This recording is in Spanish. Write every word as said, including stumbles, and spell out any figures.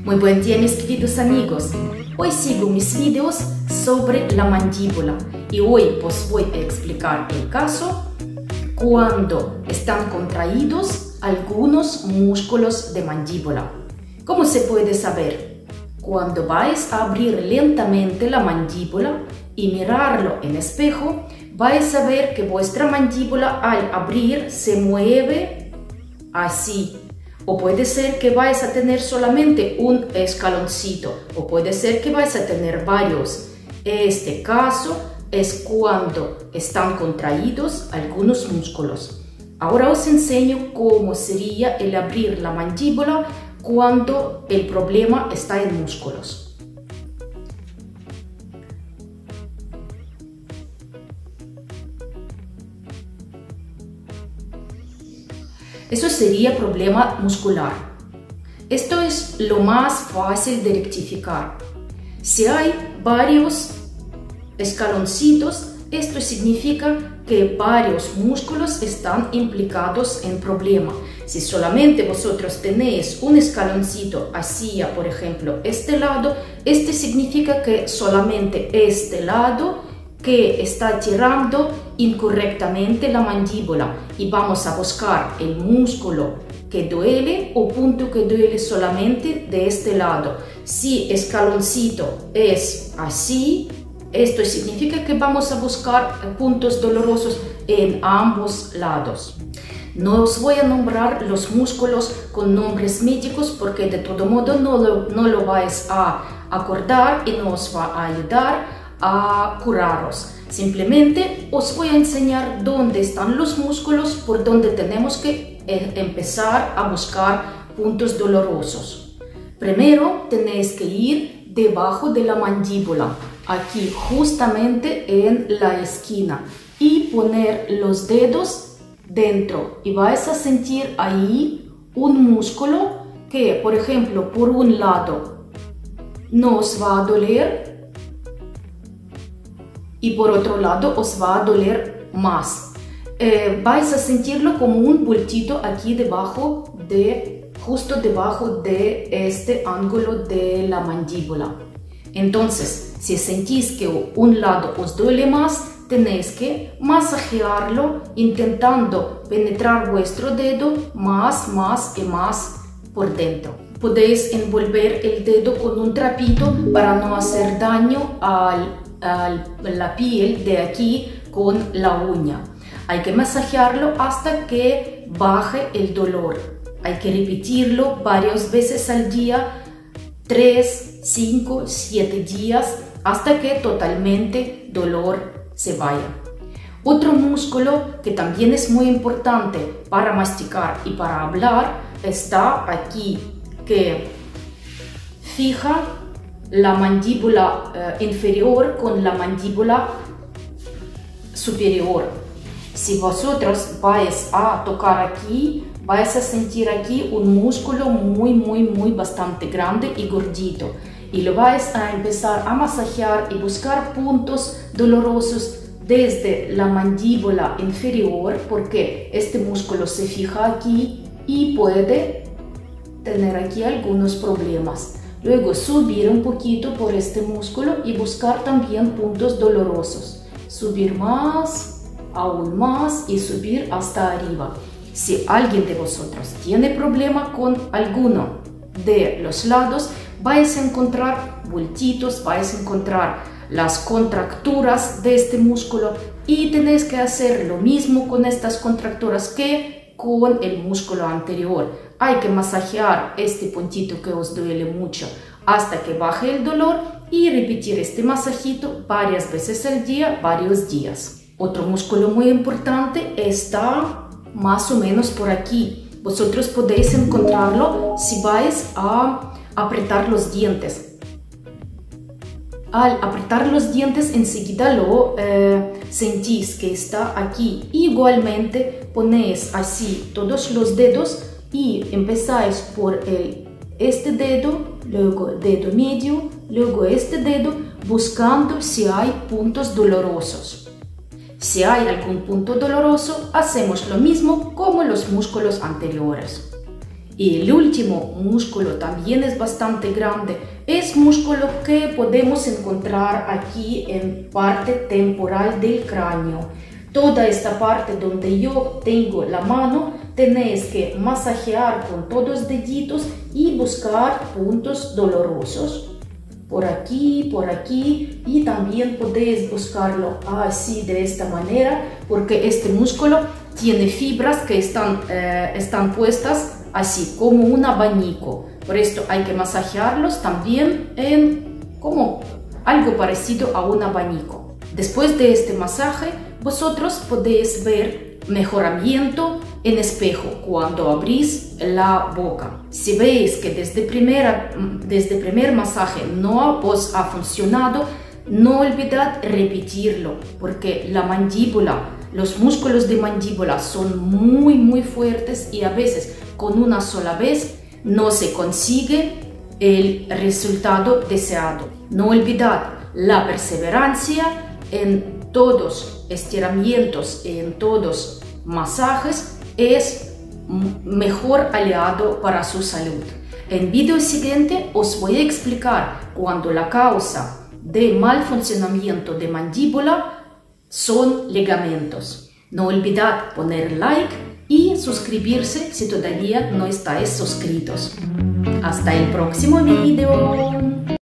Muy buen día, mis queridos amigos. Hoy sigo mis videos sobre la mandíbula y hoy os voy a explicar el caso cuando están contraídos algunos músculos de mandíbula. ¿Cómo se puede saber? Cuando vais a abrir lentamente la mandíbula y mirarlo en espejo, vais a ver que vuestra mandíbula al abrir se mueve así. O puede ser que vais a tener solamente un escaloncito, o puede ser que vais a tener varios. Este caso es cuando están contraídos algunos músculos. Ahora os enseño cómo sería el abrir la mandíbula cuando el problema está en músculos. Eso sería problema muscular. Esto es lo más fácil de rectificar. Si hay varios escaloncitos, esto significa que varios músculos están implicados en problema. Si solamente vosotros tenéis un escaloncito hacia, por ejemplo, este lado, este significa que solamente este lado que está tirando incorrectamente la mandíbula y vamos a buscar el músculo que duele o punto que duele solamente de este lado. Si escaloncito es así, esto significa que vamos a buscar puntos dolorosos en ambos lados. No os voy a nombrar los músculos con nombres médicos porque de todo modo no lo, no lo vais a acordar y no os va a ayudar a curaros. Simplemente os voy a enseñar dónde están los músculos por donde tenemos que eh, empezar a buscar puntos dolorosos. Primero tenéis que ir debajo de la mandíbula, aquí justamente en la esquina, y poner los dedos dentro y vais a sentir ahí un músculo que, por ejemplo, por un lado no os va a doler y por otro lado os va a doler más. Eh, vais a sentirlo como un bultito aquí debajo de, justo debajo de este ángulo de la mandíbula. Entonces, si sentís que un lado os duele más, tenéis que masajearlo intentando penetrar vuestro dedo más, más y más por dentro. Podéis envolver el dedo con un trapito para no hacer daño al a la piel de aquí con la uña. Hay que masajearlo hasta que baje el dolor. Hay que repetirlo varias veces al día, tres, cinco, siete días, hasta que totalmente dolor se vaya. Otro músculo que también es muy importante para masticar y para hablar está aquí, que fija la mandíbula eh, inferior con la mandíbula superior. Si vosotros vais a tocar aquí, vais a sentir aquí un músculo muy, muy, muy bastante grande y gordito. Y lo vais a empezar a masajear y buscar puntos dolorosos desde la mandíbula inferior, porque este músculo se fija aquí y puede tener aquí algunos problemas. Luego subir un poquito por este músculo y buscar también puntos dolorosos. Subir más, aún más y subir hasta arriba. Si alguien de vosotros tiene problema con alguno de los lados, vais a encontrar bultitos, vais a encontrar las contracturas de este músculo y tenéis que hacer lo mismo con estas contracturas que con el músculo anterior. Hay que masajear este puntito que os duele mucho hasta que baje el dolor y repetir este masajito varias veces al día, varios días. Otro músculo muy importante está más o menos por aquí. Vosotros podéis encontrarlo si vais a apretar los dientes. Al apretar los dientes enseguida lo eh, sentís que está aquí. Igualmente ponéis así todos los dedos y empezáis por el, este dedo, luego dedo medio, luego este dedo, buscando si hay puntos dolorosos. Si hay algún punto doloroso, hacemos lo mismo como los músculos anteriores. Y el último músculo también es bastante grande. Es músculo que podemos encontrar aquí en parte temporal del cráneo. Toda esta parte donde yo tengo la mano, tenéis que masajear con todos los deditos y buscar puntos dolorosos. Por aquí, por aquí, y también podéis buscarlo así, de esta manera, porque este músculo tiene fibras que están, eh, están puestas así, como un abanico. Por esto hay que masajearlos también en como algo parecido a un abanico. Después de este masaje, vosotros podéis ver mejoramiento en espejo cuando abrís la boca. Si veis que desde, primera, desde el primer masaje no os ha funcionado, no olvidad repetirlo, porque la mandíbula, los músculos de mandíbula son muy muy fuertes y a veces con una sola vez no se consigue el resultado deseado. No olvidad la perseverancia en todos estiramientos, en todos masajes, es mejor aliado para su salud. En el vídeo siguiente os voy a explicar cuando la causa de mal funcionamiento de mandíbula son ligamentos. No olvidad poner like y suscribirse si todavía no estáis suscritos. Hasta el próximo vídeo.